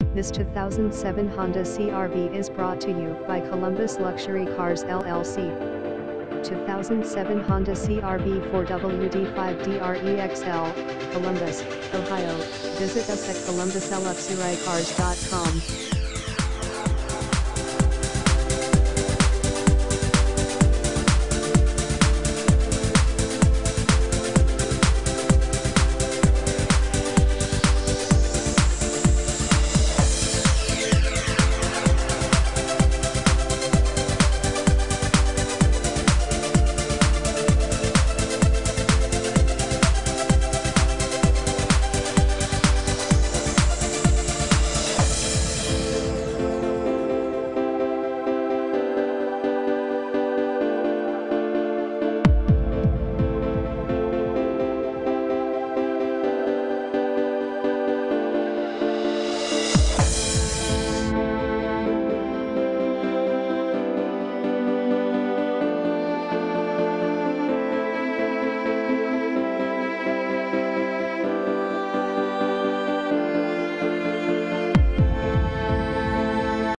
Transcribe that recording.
This 2007 Honda CR-V is brought to you by Columbus Luxury Cars LLC. 2007 Honda CR-V 4WD5DREXL, Columbus, Ohio. Visit us at columbusluxurycars.com.